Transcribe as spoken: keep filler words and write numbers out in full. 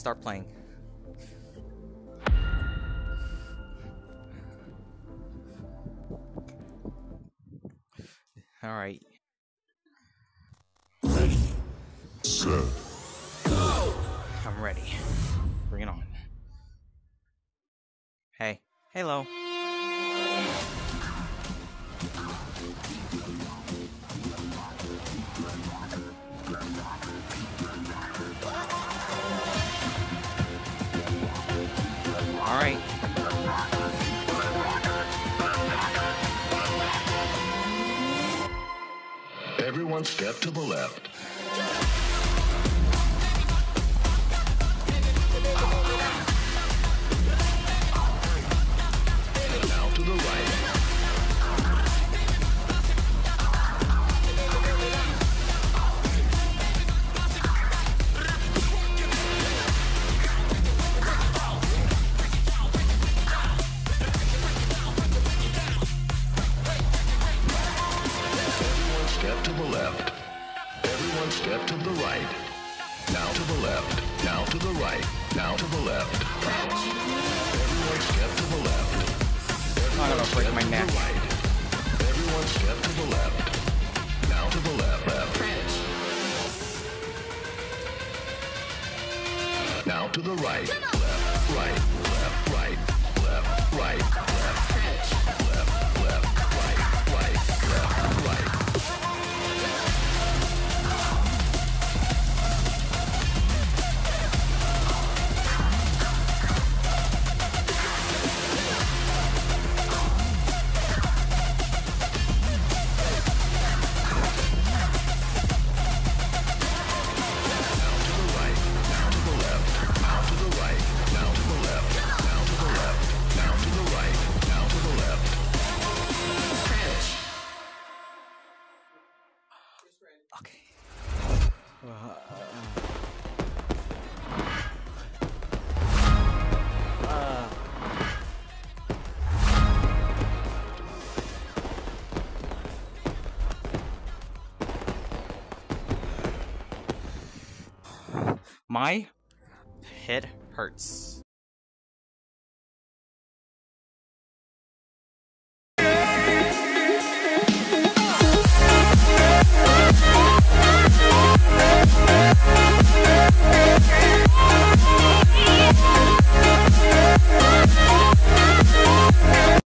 start playing. All right. Set. I'm ready. Bring it on. Hey. Hello. All right. Everyone step to the left. Now to the right. Everyone step to the left. Everyone step to the right. Now to the left. Now to the right. Now to the left. Everyone step to the left. I'm gonna break my To neck. the right. Everyone step to the left. Now to the left. left. Now to the right. Left, right, left, right, left, right, left, left, left, right, right, left, right. Okay. Uh, uh. My head hurts.